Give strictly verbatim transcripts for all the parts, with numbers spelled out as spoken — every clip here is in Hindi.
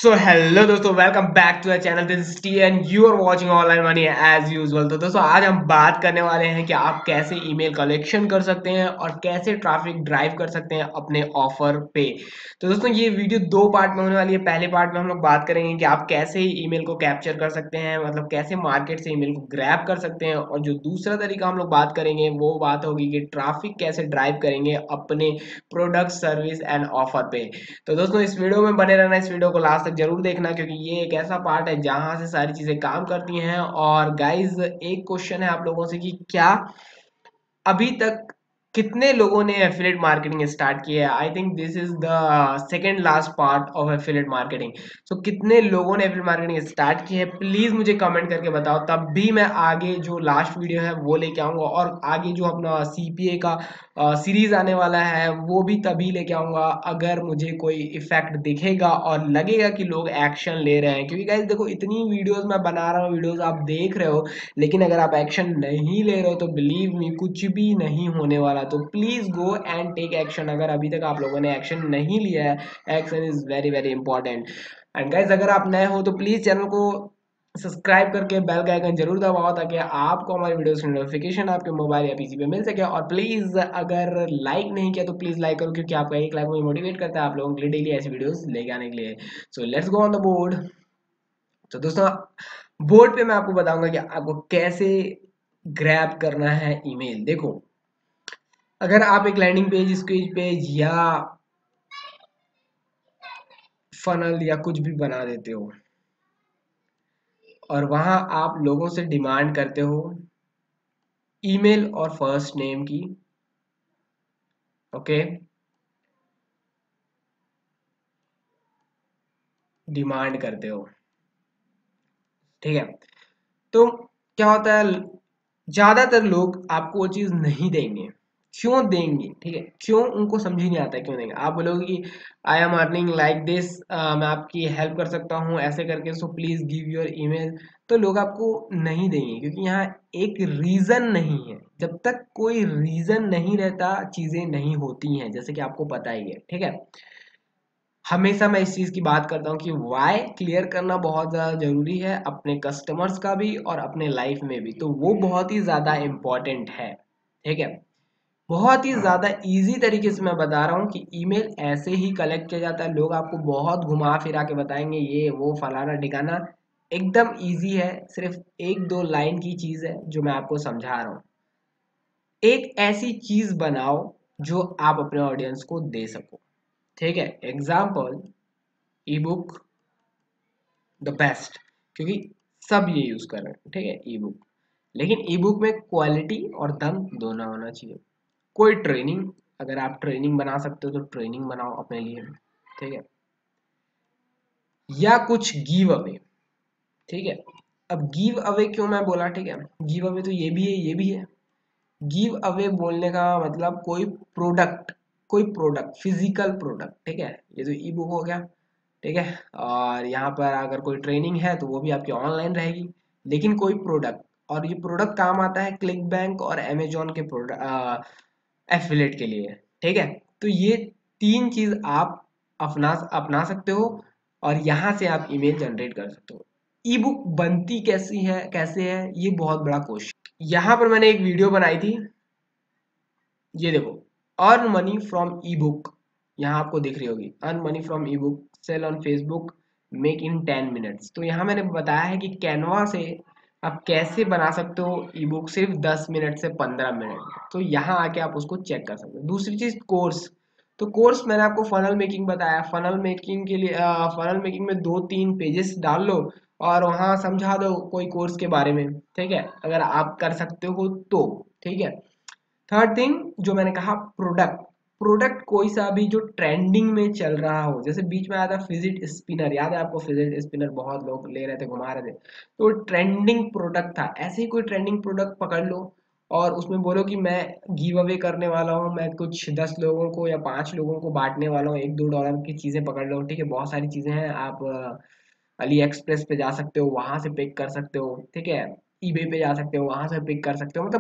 सो हेलो दोस्तों, welcome back to the channel. This is T and you are watching online money as usual. तो दोस्तों, आज हम बात करने वाले हैं कि आप कैसे ईमेल कलेक्शन कर सकते हैं और कैसे ट्रैफिक ड्राइव कर सकते हैं अपने ऑफर पे। तो दोस्तों, ये वीडियो दो पार्ट में होने वाली है। पहले पार्ट में हम लोग बात करेंगे कि आप कैसे ईमेल को कैप्चर कर सकते हैं, मतलब कैसे मार्केट से ईमेल को ग्रैब कर सकते हैं, और जो दूसरा तरीका हम लोग बात करेंगे वो बात होगी कि ट्रैफिक कैसे ड्राइव करेंगे अपने प्रोडक्ट, सर्विस एंड ऑफर पे। तो दोस्तों, इस वीडियो में बने रहना, इस वीडियो को लास्ट तक जरूर देखना, क्योंकि ये एक ऐसा पार्ट है जहां से सारी चीजें काम करती हैं। और गाइज, एक क्वेश्चन है आप लोगों से कि क्या अभी तक कितने लोगों ने एफिलिएट मार्केटिंग स्टार्ट किया है। I think this is the second last part of affiliate marketing. So कितने लोगों ने एफिलिएट मार्केटिंग स्टार्ट की है, प्लीज मुझे कमेंट करके बताओ, तब भी मैं आगे जो लास्ट वीडियो है वो लेके आऊंगा, और आगे जो अपना सीपीए का सीरीज आने वाला है वो भी तभी लेके आऊंगा अगर मुझे कोई इफेक्ट दिखेगा और लगेगा कि लोग एक्शन ले रहे हैं। क्योंकि गाइस देखो, इतनी वीडियोस मैं बना रहा हूँ, वीडियोस आप देख रहे हो, लेकिन अगर आप एक्शन नहीं ले रहे हो तो बिलीव मी, कुछ भी नहीं होने वाला। तो please go and take action. अगर अभी तक आप लोगों ने एक्शन नहीं लिया है, action is very very important. And guys, अगर आप नए हो तो प्लीज चैनल को सब्सक्राइब करके बेल का आइकन जरूर दबाओ, ताकि आपको हमारी वीडियोस की नोटिफिकेशन आपके मोबाइल या पीसी पे मिल सके। और प्लीज अगर लाइक नहीं किया तो प्लीज लाइक करो, क्योंकि आपका एक लाइक मुझे मोटिवेट करता है आप लोगों के लिए डेली ऐसी वीडियोस लेके आने के लिए। So let's go on the board. तो दोस्तों, बोर्ड पे मैं आपको बताऊंगा कि आपको कैसे ग्रैब करना है ईमेल। देखो, अगर आप एक लैंडिंग पेज, स्क्रीन पेज या फनल या कुछ भी बना देते हो और वहां आप लोगों से डिमांड करते हो ईमेल और फर्स्ट नेम की, ओके, डिमांड करते हो, ठीक है। तो क्या होता है, ज्यादातर लोग आपको वो चीज नहीं देंगे। क्यों देंगे, ठीक है, क्यों, उनको समझ ही नहीं आता है क्यों देंगे। आप बोलोगे कि I am earning like this, मैं आपकी हेल्प कर सकता हूँ ऐसे करके, so please give your email. तो लोग आपको नहीं देंगे, क्योंकि यहाँ एक रीजन नहीं है। जब तक कोई रीजन नहीं रहता, चीजें नहीं होती हैं, जैसे कि आपको पता ही है, ठीक है। हमेशा मैं इस चीज की बात करता हूँ कि वाई क्लियर करना बहुत ज्यादा जरूरी है, अपने कस्टमर्स का भी और अपने लाइफ में भी। तो वो बहुत ही ज्यादा इम्पोर्टेंट है, ठीक है। बहुत ही ज्यादा इजी तरीके से मैं बता रहा हूँ कि ईमेल ऐसे ही कलेक्ट किया जाता है। लोग आपको बहुत घुमा फिरा के बताएंगे ये वो फलाना ठिकाना, एकदम इजी है। सिर्फ एक दो लाइन की चीज है जो मैं आपको समझा रहा हूँ। एक ऐसी चीज बनाओ जो आप अपने ऑडियंस को दे सको, ठीक है। Example, e book the best, क्योंकि सब ये यूज कर रहे हैं, ठीक है, ई बुक। लेकिन ई बुक में क्वालिटी और दम दोनों होना चाहिए। कोई ट्रेनिंग, अगर आप ट्रेनिंग बना सकते हो तो ट्रेनिंग बनाओ अपने लिए, ठीक है, या कुछ गिव अवे, ठीक है। अब गिव अवे क्यों मैं बोला, ठीक है, गिव अवे तो ये भी है, ये भी है। गिव अवे बोलने का मतलब कोई प्रोडक्ट, कोई प्रोडक्ट, फिजिकल प्रोडक्ट, ठीक है। ये तो ई बुक हो गया, ठीक है। और यहाँ पर अगर कोई ट्रेनिंग है तो वो भी आपकी ऑनलाइन रहेगी, लेकिन कोई प्रोडक्ट। और ये प्रोडक्ट काम आता है क्लिक बैंक और अमेजोन के प्रोडक्ट एफिलेट के लिए, ठीक है। तो ये तीन चीज आप अपना अपना सकते हो, और यहाँ से आप ईमेल जनरेट कर सकते हो। ई बुक बनती कैसी है, कैसे है, ये बहुत बड़ा क्वेश्चन। यहाँ पर मैंने एक वीडियो बनाई थी, ये देखो, earn money from e book. यहाँ आपको दिख रही होगी, earn money from e book, sell on Facebook, make in ten minutes. तो यहाँ मैंने बताया है कि कैनवा से आप कैसे बना सकते हो ई बुक सिर्फ दस मिनट से पंद्रह मिनट। तो यहाँ आके आप उसको चेक कर सकते हो। दूसरी चीज, कोर्स। तो कोर्स मैंने आपको फनल मेकिंग बताया, फनल मेकिंग के लिए फनल मेकिंग में दो तीन पेजेस डाल लो और वहाँ समझा दो कोई कोर्स के बारे में, ठीक है, अगर आप कर सकते हो तो, ठीक है। थर्ड थिंग जो मैंने कहा, प्रोडक्ट। प्रोडक्ट कोई सा भी जो ट्रेंडिंग में चल रहा हो, जैसे बीच में आया था फिजिट स्पिनर, याद है आपको, फिजिट स्पिनर बहुत लोग ले रहे थे, घुमा रहे थे, तो ट्रेंडिंग प्रोडक्ट था। ऐसे ही कोई ट्रेंडिंग प्रोडक्ट पकड़ लो और उसमें बोलो कि मैं गिव अवे करने वाला हूँ, मैं कुछ दस लोगों को या पांच लोगों को बांटने वाला हूँ, एक दो डॉलर की चीजें पकड़ लो, ठीक है। बहुत सारी चीजें हैं, आप अली एक्सप्रेस पे जा सकते हो, वहां से पिक कर सकते हो, ठीक है, ईबे पे जा सकते हो, वहां से पिक कर सकते हो। मतलब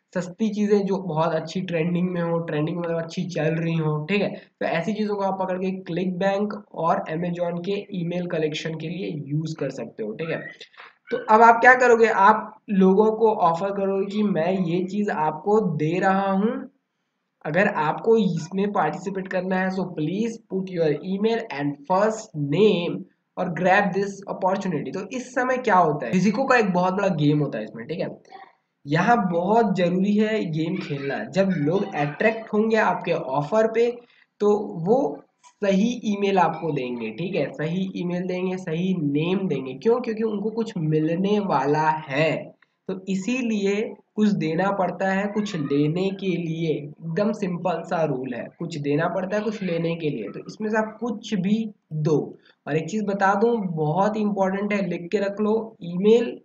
सस्ती चीजें जो बहुत अच्छी ट्रेंडिंग में हो, ट्रेंडिंग मतलब अच्छी चल रही हो, ठीक है, तो ऐसी चीजों को आप पकड़ के क्लिक बैंक और अमेजोन के ईमेल कलेक्शन के लिए यूज कर सकते हो, ठीक है। तो अब आप क्या करोगे, आप लोगों को ऑफर करोगे कि मैं ये चीज आपको दे रहा हूं, अगर आपको इसमें पार्टिसिपेट करना है so please put your email and first name और ग्रैब दिस अपॉर्चुनिटी। तो इस समय क्या होता है, फिजिको का एक बहुत बड़ा गेम होता है इसमें, ठीक है। यहाँ बहुत जरूरी है गेम खेलना। जब लोग अट्रैक्ट होंगे आपके ऑफर पे तो वो सही ईमेल आपको देंगे, ठीक है, सही ईमेल देंगे, सही नेम देंगे। क्यों? क्योंकि उनको कुछ मिलने वाला है, तो इसीलिए कुछ देना पड़ता है कुछ लेने के लिए। एकदम सिंपल सा रूल है, कुछ देना पड़ता है कुछ लेने के लिए, तो इसमें से आप कुछ भी दो। और एक चीज बता दूं, बहुत इंपॉर्टेंट है, लिख के रख लो, ईमेल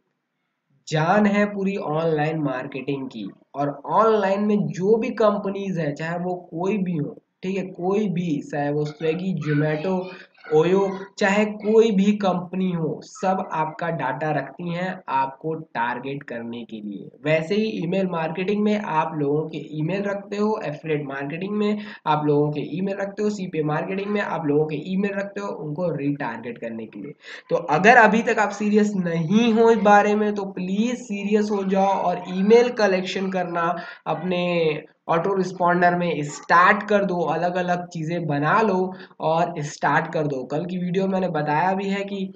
जान है पूरी ऑनलाइन मार्केटिंग की। और ऑनलाइन में जो भी कंपनीज है, चाहे वो कोई भी हो, ठीक है, कोई भी, चाहे वो स्विगी, जोमेटो, ओयो, चाहे कोई भी कंपनी हो, सब आपका डाटा रखती हैं आपको टारगेट करने के लिए। वैसे ही ईमेल मार्केटिंग में आप लोगों के ईमेल रखते हो, एफिलिएट मार्केटिंग में आप लोगों के ईमेल रखते हो, सीपीए मार्केटिंग में आप लोगों के ईमेल रखते हो उनको रीटारगेट करने के लिए। तो अगर अभी तक आप सीरियस नहीं हो इस बारे में तो प्लीज सीरियस हो जाओ और ईमेल कलेक्शन करना अपने ऑटो रिस्पॉन्डर में स्टार्ट कर दो, अलग अलग चीजें बना लो और स्टार्ट कर दो। कल की वीडियो मैंने बताया भी है कि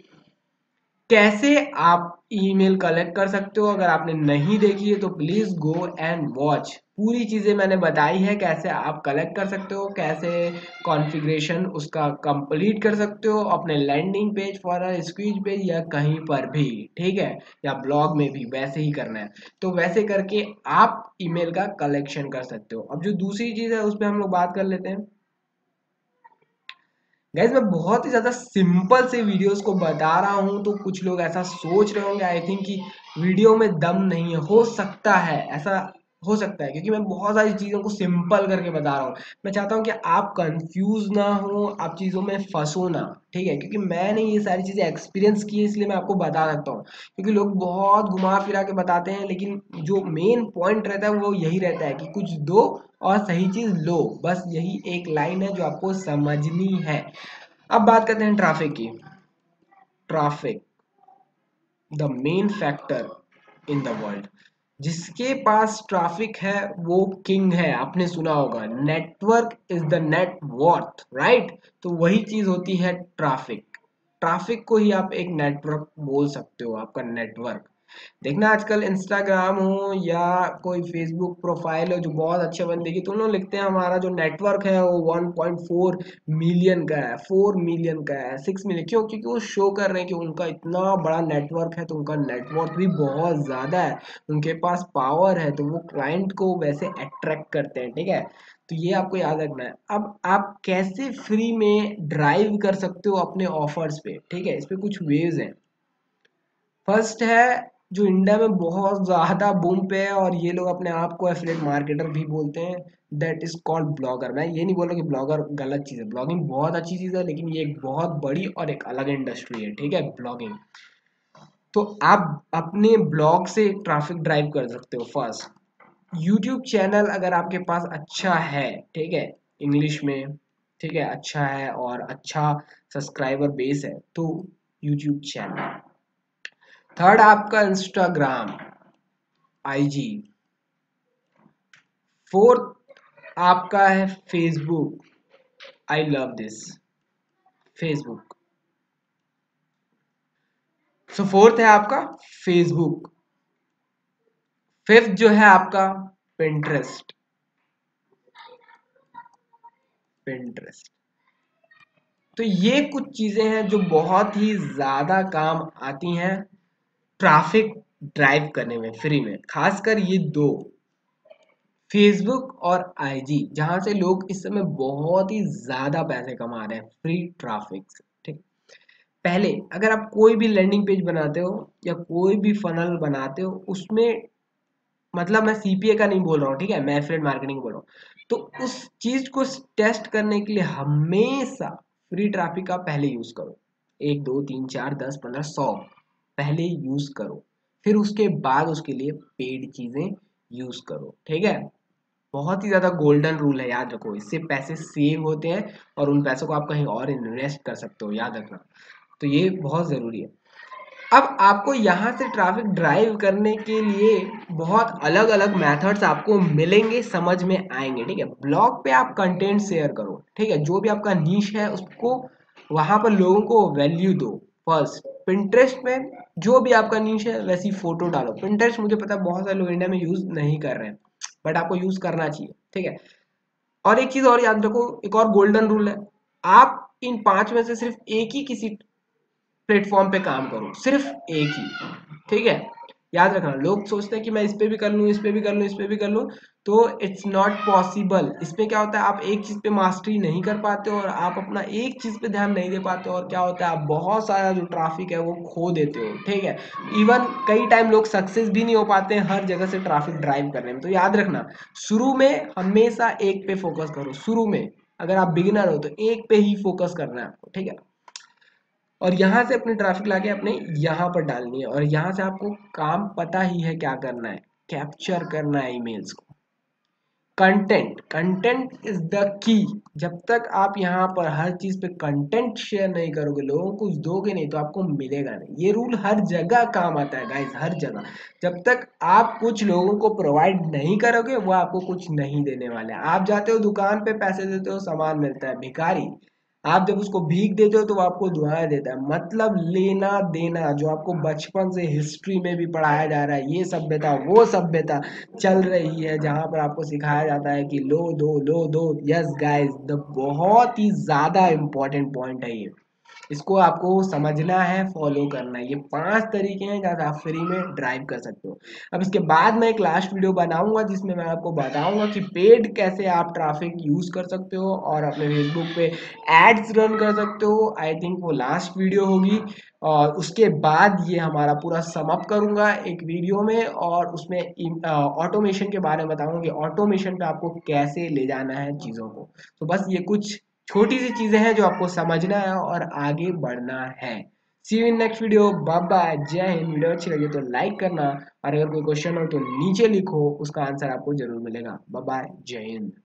कैसे आप ईमेल कलेक्ट कर सकते हो। अगर आपने नहीं देखी है तो प्लीज गो एंड वॉच, पूरी चीजें मैंने बताई है कैसे आप कलेक्ट कर सकते हो, कैसे कॉन्फ़िगरेशन उसका कंप्लीट कर सकते हो अपने landing page, for squeeze page या कहीं पर भी, ठीक है, या ब्लॉग में भी वैसे ही करना है। तो वैसे करके आप ईमेल का कलेक्शन कर सकते हो। अब जो दूसरी चीज है उस पर हम लोग बात कर लेते हैं। गाइज मैं बहुत ही ज़्यादा सिंपल से वीडियोस को बता रहा हूँ, तो कुछ लोग ऐसा सोच रहे होंगे आई थिंक कि वीडियो में दम नहीं है। हो सकता है ऐसा, हो सकता है, क्योंकि मैं बहुत सारी चीज़ों को सिंपल करके बता रहा हूँ। मैं चाहता हूँ कि आप कंफ्यूज ना हो, आप चीज़ों में फंसो ना, ठीक है, क्योंकि मैंने ये सारी चीज़ें एक्सपीरियंस की है इसलिए मैं आपको बता सकता हूँ। क्योंकि लोग बहुत घुमा फिरा के बताते हैं लेकिन जो मेन पॉइंट रहता है वो यही रहता है कि कुछ दो और सही चीज़ लो, बस यही एक लाइन है जो आपको समझनी है। अब बात करते हैं ट्रैफिक की। Traffic the main factor in the world. जिसके पास ट्रैफिक है वो किंग है, आपने सुना होगा, network is the net worth, right. तो वही चीज होती है ट्रैफिक। ट्रैफिक को ही आप एक नेटवर्क बोल सकते हो, आपका नेटवर्क। देखना आजकल इंस्टाग्राम हो या कोई फेसबुक प्रोफाइल हो जो बहुत अच्छे बंदे की, तो उन्होंने लिखते हैं हमारा जो नेटवर्क है वो वन पॉइंट फोर मिलियन का है, फोर मिलियन का है, सिक्स मिलियन। क्यों? क्योंकि वो शो कर रहे हैं कि उनका इतना बड़ा नेटवर्क है, तो उनका नेटवर्क भी बहुत ज़्यादा है, उनके पास पावर है, तो वो क्लाइंट को वैसे अट्रैक्ट करते हैं, ठीक है। तो ये आपको याद रखना है। अब आप कैसे फ्री में ड्राइव कर सकते हो अपने ऑफर्स पे, ठीक है, इस पे कुछ वेज हैं। फर्स्ट है जो इंडिया में बहुत ज़्यादा बूम पे है और ये लोग अपने आप को एफिलिएट मार्केटर भी बोलते हैं, दैट इज कॉल्ड ब्लॉगर। मैं ये नहीं बोल रहा कि ब्लॉगर गलत चीज़ है, ब्लॉगिंग बहुत अच्छी चीज़ है, लेकिन ये एक बहुत बड़ी और एक अलग इंडस्ट्री है, ठीक है, ब्लॉगिंग। तो आप अपने ब्लॉग से ट्रैफिक ड्राइव कर सकते हो। फर्स्ट, यूट्यूब चैनल अगर आपके पास अच्छा है, ठीक है, इंग्लिश में, ठीक है, अच्छा है और अच्छा सब्सक्राइबर बेस है, तो यूट्यूब चैनल। थर्ड आपका इंस्टाग्राम, आईजी। फोर्थ आपका है Facebook, I love this, Facebook. So fourth है आपका फेसबुक। फिफ्थ जो है आपका पिंटरेस्ट, पिंटरेस्ट। तो ये कुछ चीजें हैं जो बहुत ही ज्यादा काम आती हैं ट्रैफिक ड्राइव करने में फ्री में, खासकर ये दो, फेसबुक और आईजी, जहां से लोग इस समय बहुत ही ज्यादा पैसे कमा रहे हैं फ्री ट्रैफिक से, ठीक। पहले अगर आप कोई भी लैंडिंग पेज बनाते हो या कोई भी फनल बनाते हो उसमें, मतलब मैं सीपीए का नहीं बोल रहा हूँ, ठीक है, मैं एफिलिएट मार्केटिंग बोल रहा हूँ, तो उस चीज को टेस्ट करने के लिए हमेशा फ्री ट्रैफिक का पहले यूज करो। एक दो तीन चार दस पंद्रह सौ पहले यूज करो, फिर उसके बाद उसके लिए पेड चीजें यूज करो, ठीक है। बहुत ही ज्यादा गोल्डन रूल है, याद रखो, इससे पैसे सेव होते हैं और उन पैसों को आप कहीं और इन्वेस्ट कर सकते हो, याद रखना। तो ये बहुत जरूरी है। अब आपको यहाँ से ट्रैफिक ड्राइव करने के लिए बहुत अलग अलग मेथड्स आपको मिलेंगे, समझ में आएंगे, ठीक है। ब्लॉग पे आप कंटेंट शेयर करो, ठीक है, जो भी आपका नीश है उसको वहां पर लोगों को वैल्यू दो। फर्स्ट, पिंटरेस्ट में जो भी आपका नीश है वैसी फोटो डालो। पिंटरेस्ट मुझे पता है बहुत सारे लोग इंडिया में यूज नहीं कर रहे हैं, बट आपको यूज करना चाहिए, ठीक है। और एक चीज और याद रखो, एक और गोल्डन रूल है, आप इन पांच में से सिर्फ एक ही किसी प्लेटफॉर्म पे काम करो, सिर्फ एक ही, ठीक है। याद रखना, लोग सोचते हैं कि मैं इस पे भी कर लूँ, इस पे भी कर लूँ, इस पे भी कर लूँ, तो इट्स नॉट पॉसिबल। इस पे क्या होता है, आप एक चीज पे मास्टरी नहीं कर पाते हो और आप अपना एक चीज पे ध्यान नहीं दे पाते हो, और क्या होता है, आप बहुत सारा जो ट्रैफिक है वो खो देते हो, ठीक है। इवन कई टाइम लोग सक्सेस भी नहीं हो पाते हैं हर जगह से ट्रैफिक ड्राइव करने में। तो याद रखना, शुरू में हमेशा एक पे फोकस करो, शुरू में अगर आप बिगिनर हो तो एक पे ही फोकस करना है आपको, ठीक है। और यहाँ से अपनी ट्रैफिक लाके अपने यहाँ पर डालनी है, और यहाँ से आपको काम पता ही है क्या करना है, कैप्चर करना है ईमेल्स को। Content content is the key. जब तक आप यहाँ पर हर चीज पे कंटेंट शेयर नहीं करोगे, लोगों को कुछ दोगे नहीं, तो आपको मिलेगा नहीं। ये रूल हर जगह काम आता है गाइस, हर जगह। जब तक आप कुछ लोगों को प्रोवाइड नहीं करोगे, वो आपको कुछ नहीं देने वाले हैं। आप जाते हो दुकान पे, पैसे देते हो, सामान मिलता है, भिखारी। आप जब उसको भीख देते हो तो वो आपको दुआएं देता है। मतलब लेना देना, जो आपको बचपन से हिस्ट्री में भी पढ़ाया जा रहा है, ये सभ्यता वो सभ्यता चल रही है, जहां पर आपको सिखाया जाता है कि लो दो लो दो। यस गाइस, द बहुत ही ज्यादा इंपॉर्टेंट पॉइंट है ये, इसको आपको समझना है, फॉलो करना है। ये पांच तरीके हैं जहाँ आप फ्री में ड्राइव कर सकते हो। अब इसके बाद मैं एक लास्ट वीडियो बनाऊंगा जिसमें मैं आपको बताऊंगा कि पेड कैसे आप ट्रैफिक यूज कर सकते हो और अपने फेसबुक पे एड्स रन कर सकते हो। आई थिंक वो लास्ट वीडियो होगी, और उसके बाद ये हमारा पूरा समअप करूंगा एक वीडियो में, और उसमें ऑटोमेशन के बारे में बताऊंगा कि ऑटोमेशन पे आपको कैसे ले जाना है चीज़ों को। तो बस ये कुछ छोटी सी चीजें हैं जो आपको समझना है और आगे बढ़ना है। See you in next video, bye bye, जय हिंद। वीडियो अच्छी लगी तो लाइक करना, और अगर कोई क्वेश्चन हो तो नीचे लिखो, उसका आंसर आपको जरूर मिलेगा। बाय बाय, जय हिंद।